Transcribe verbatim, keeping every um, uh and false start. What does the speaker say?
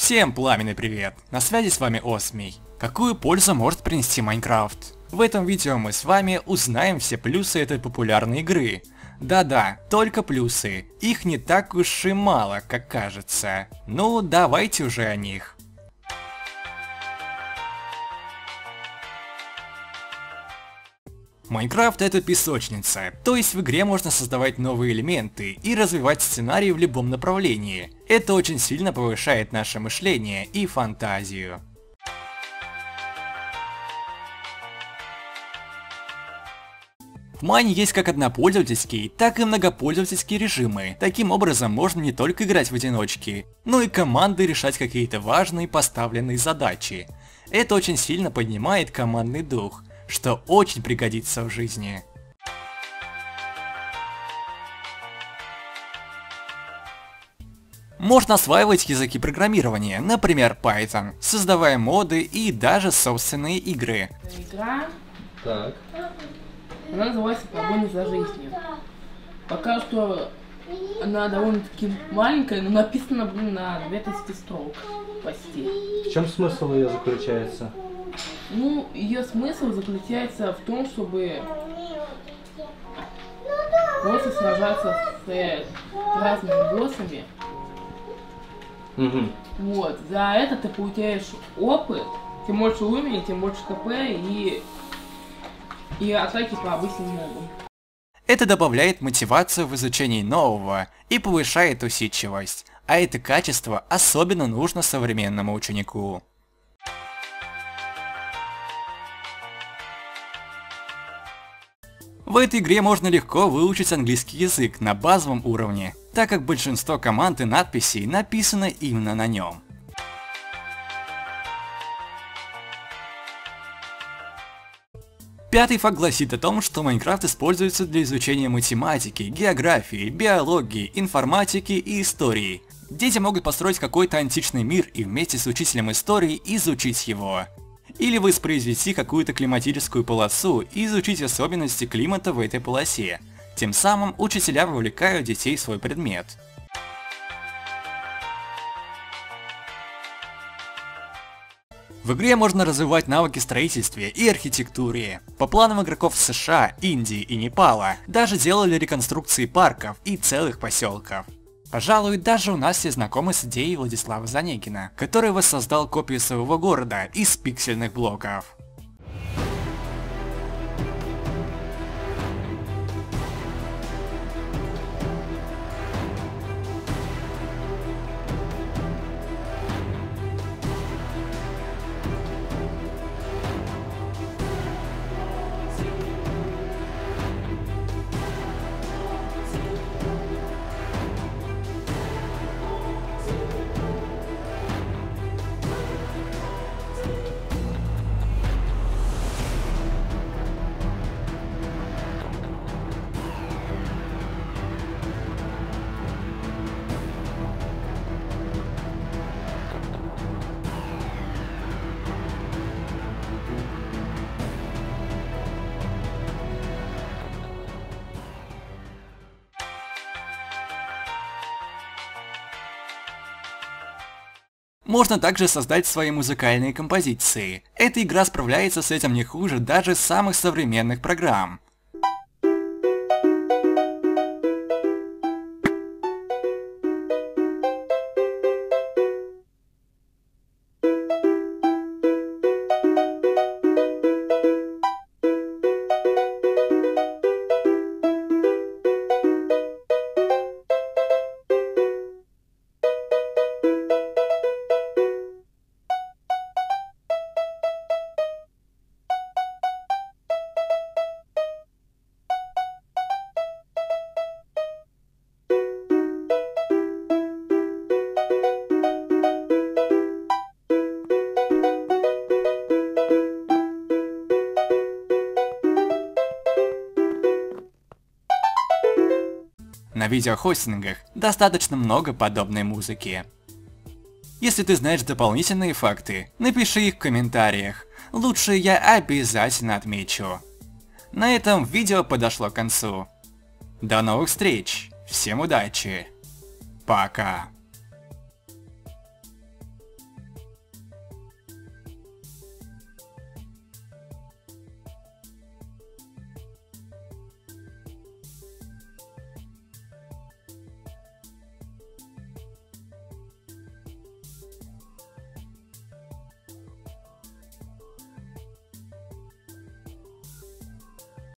Всем пламенный привет! На связи с вами Осмий. Какую пользу может принести Майнкрафт? В этом видео мы с вами узнаем все плюсы этой популярной игры. Да-да, только плюсы. Их не так уж и мало, как кажется. Ну, давайте уже о них. Майнкрафт — это песочница, то есть в игре можно создавать новые элементы и развивать сценарий в любом направлении. Это очень сильно повышает наше мышление и фантазию. В Майне есть как однопользовательские, так и многопользовательские режимы. Таким образом можно не только играть в одиночке, но и командой решать какие-то важные поставленные задачи. Это очень сильно поднимает командный дух, что очень пригодится в жизни. Можно осваивать языки программирования, например Python, создавая моды и даже собственные игры. Игра. Так. Она называется «Погоня за жизнью». Пока что она довольно-таки маленькая, но написана, блин, на две тысячи строк почти. В чем смысл ее заключается? Ну, ее смысл заключается в том, чтобы просто сражаться с э, разными боссами. Угу. Вот. За это ты получаешь опыт, тем больше уровней, тем больше КП и, и атаки по обычным мобам. Это добавляет мотивацию в изучении нового и повышает усидчивость, а это качество особенно нужно современному ученику. В этой игре можно легко выучить английский язык на базовом уровне, так как большинство команд и надписей написано именно на нем. Пятый факт гласит о том, что Майнкрафт используется для изучения математики, географии, биологии, информатики и истории. Дети могут построить какой-то античный мир и вместе с учителем истории изучить его. Или воспроизвести какую-то климатическую полосу и изучить особенности климата в этой полосе. Тем самым учителя вовлекают детей в свой предмет. В игре можно развивать навыки в строительстве и архитектуре. По планам игроков США, Индии и Непала даже делали реконструкции парков и целых поселков. Пожалуй, даже у нас все знакомы с идеей Владислава Занегина, который воссоздал копию своего города из пиксельных блоков. Можно также создать свои музыкальные композиции. Эта игра справляется с этим не хуже даже самых современных программ. На видеохостингах достаточно много подобной музыки. Если ты знаешь дополнительные факты, напиши их в комментариях, лучше я обязательно отмечу. На этом видео подошло к концу. До новых встреч, всем удачи, пока.